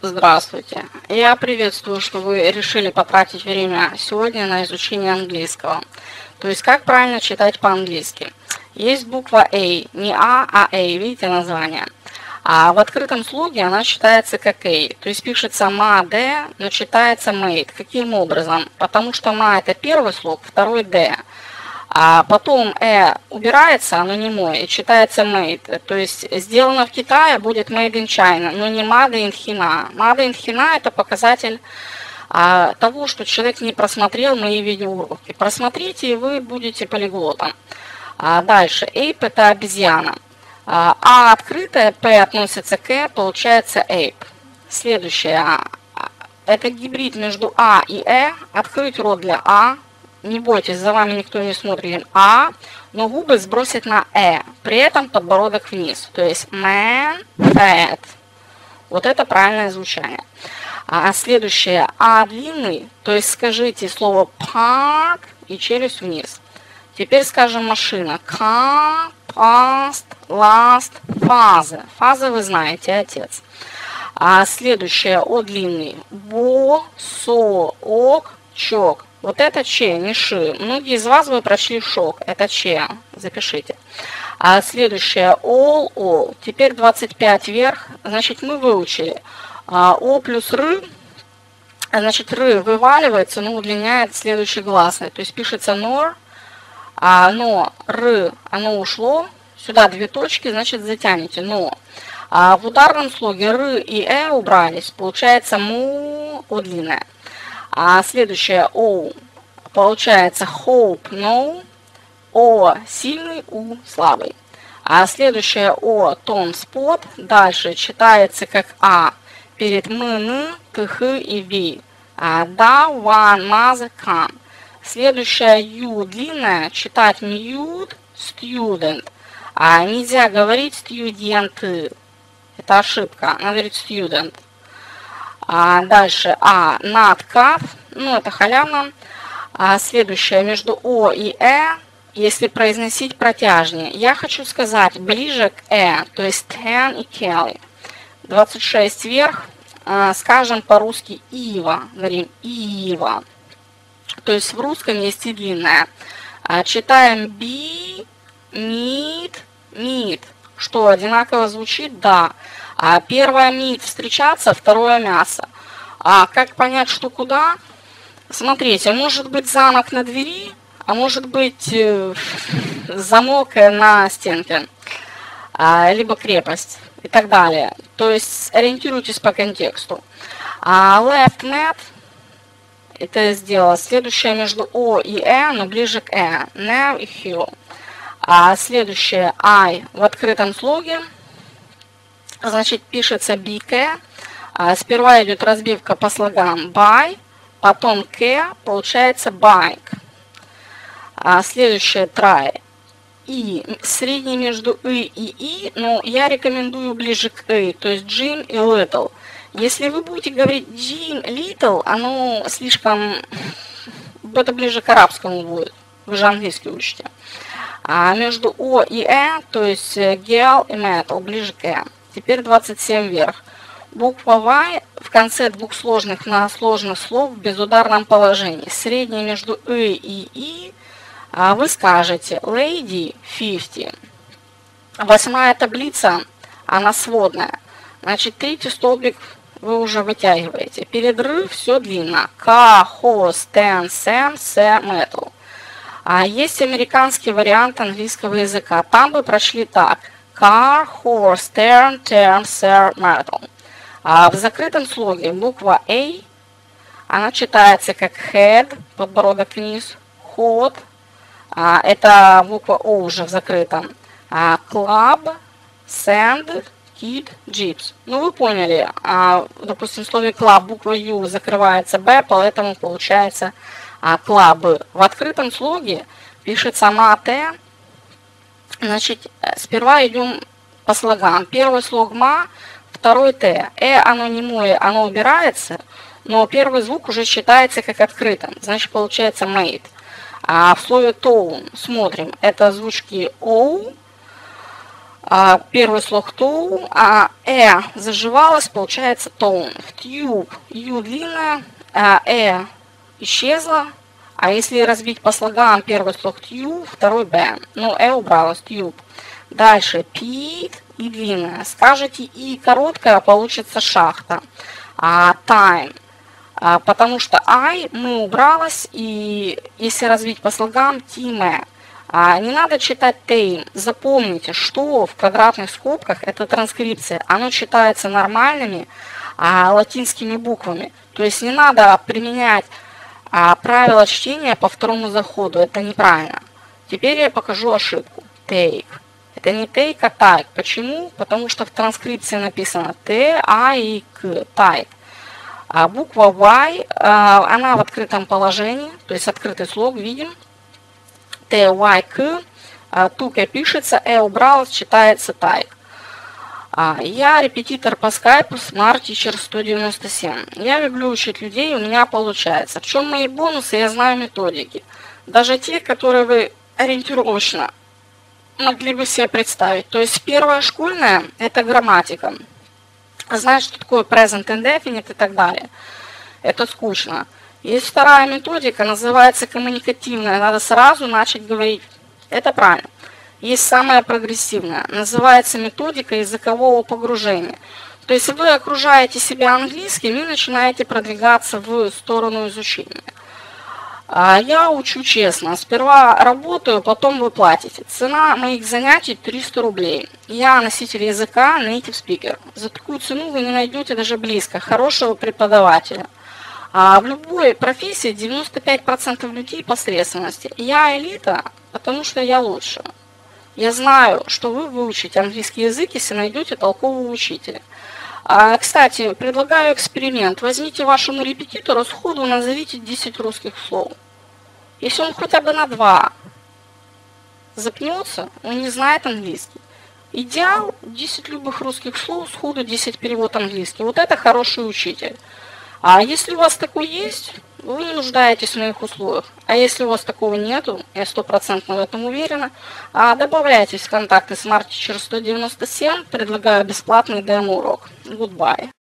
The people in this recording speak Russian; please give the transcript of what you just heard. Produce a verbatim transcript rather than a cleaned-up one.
Здравствуйте. Я приветствую, что вы решили потратить время сегодня на изучение английского. То есть, как правильно читать по-английски. Есть буква A, не А, а A, видите название. А в открытом слоге она читается как A. То есть, пишется made, но читается made. Каким образом? Потому что ma это первый слог, второй D. А потом э убирается, оно не мой, и читается made. То есть сделано в Китае будет made in China, но не made in China. Made in China это показатель а, того, что человек не просмотрел мои видеоуроки. Просмотрите, и вы будете полиглотом. А дальше. Ape это обезьяна. А, а открытое P относится к э, получается ape. Следующее. Это гибрид между А и Э. Открыть рот для А. Не бойтесь, за вами никто не смотрит. А, но губы сбросить на Э. При этом подбородок вниз. То есть man, fat. Вот это правильное звучание. А следующее. А длинный. То есть скажите слово park и челюсть вниз. Теперь скажем машина. Car, past, last, фаза. Фаза вы знаете, отец. А следующее. О длинный. Бо, со, ок, чок. Вот это че, не ши. Многие из вас вы прочли шок. Это че. Запишите. А следующее. All, all. Теперь двадцать пять вверх. Значит, мы выучили. А, о плюс ры. Значит, ры вываливается, но удлиняет следующий гласный. То есть пишется nor. А, но ры, оно ушло. Сюда две точки, значит, затянете. Но. А в ударном слоге ры и э убрались. Получается му, о длинная. А следующее О получается hope, no, О сильный, У слабый. А следующее О тон спот дальше читается как А перед м, кх и ви. А да, one, mother, come. Следующее Ю длинное читать mute, student. А нельзя говорить студенты. Это ошибка. Надо говорить student. А дальше А, not cut, ну это халявно. А следующее между О и Э, если произносить протяжнее. Я хочу сказать ближе к Э, то есть ten и Kelly. двадцать шесть вверх, а, скажем по-русски Ива, говорим Ива. То есть в русском есть и длинное. А, читаем be, meet, meet. Что, одинаково звучит? Да. А первое meat встречаться, второе мясо. А как понять, что куда? Смотрите, может быть замок на двери, а может быть э, замок на стенке, а, либо крепость и так далее. То есть ориентируйтесь по контексту. А left net, это я сделала. Следующее между О и Э, но ближе к Э. Now и hill. А следующее I в открытом слоге. Значит, пишется би кей. А, сперва идет разбивка по слогам by, потом к, получается bike. А, следующее try. И средний между и и и, но я рекомендую ближе к и, то есть Jim и little. Если вы будете говорить Jim, little, оно слишком, это ближе к арабскому будет. Вы же английский учите. А между О и Э, то есть girl и metal, ближе к Э. Теперь двадцать семь вверх. Буква Y в конце двух сложных многосложных слов в безударном положении. Среднее между И и И а вы скажете lady пятьдесят. Восьмая таблица, она сводная. Значит, третий столбик вы уже вытягиваете. Перед Р все длинно. К, Хо, Стен, Сэм, Сэ, Metal. А есть американский вариант английского языка. Там вы прочли так. Car, horse, turn, turn, sir, metal. А в закрытом слоге буква A, она читается как head, подбородок вниз, hot, а, это буква О уже в закрытом, а, club, sand, kid, gyps. Ну вы поняли, а, допустим, в слове club буква Ю закрывается Б, поэтому получается а, club. В открытом слоге пишется мате. Значит, сперва идем по слогам. Первый слог ма, второй т. Э, оно не мое, оно убирается, но первый звук уже считается как открытым. Значит, получается made. А в слове tone смотрим. Это звучки O, А, первый слог to, а э заживалась, получается tone. В tube ю длинная, а э исчезла. А если разбить по слогам, первый слог tube, второй b. Ну, э убралась, tube. Дальше pit и длинная. Скажете и короткая, получится шахта. А time. А, потому что I мы убралась, и если разбить по слогам, time. А, не надо читать tame. Запомните, что в квадратных скобках это транскрипция. Оно читается нормальными а, латинскими буквами. То есть не надо применять а, правила чтения по второму заходу. Это неправильно. Теперь я покажу ошибку. Take. Это не take, а type. Почему? Потому что в транскрипции написано T, I и K. Type. А буква Y, а, она в открытом положении, то есть открытый слог, видим. Т, Y, К, тука пишется, Э убралась, читается type. А, я репетитор по скайпу Smart Teacher сто девяносто семь. Я люблю учить людей, у меня получается. В чем мои бонусы? Я знаю методики. Даже те, которые вы ориентировочно могли бы себе представить. То есть первая школьная – это грамматика. Знаешь, что такое present indefinite и так далее. Это скучно. Есть вторая методика, называется коммуникативная. Надо сразу начать говорить. Это правильно. Есть самая прогрессивная. Называется методика языкового погружения. То есть вы окружаете себя английским и начинаете продвигаться в сторону изучения. Я учу честно. Сперва работаю, потом вы платите. Цена моих занятий триста рублей. Я носитель языка, native speaker. За такую цену вы не найдете даже близко хорошего преподавателя. А в любой профессии девяносто пять процентов людей посредственности. Я элита, потому что я лучше. Я знаю, что вы выучите английский язык, если найдете толкового учителя. А, кстати, предлагаю эксперимент. Возьмите вашему репетитору сходу, назовите десять русских слов. Если он хотя бы на два запнется, он не знает английский. Идеал десять любых русских слов, сходу десять перевод английский. Вот это хороший учитель. А если у вас такой есть, вы не нуждаетесь в моих условиях. А если у вас такого нету, я стопроцентно в этом уверена, добавляйтесь в контакты Smart Teacher сто девяносто семь, предлагаю бесплатный демо-урок. Goodbye.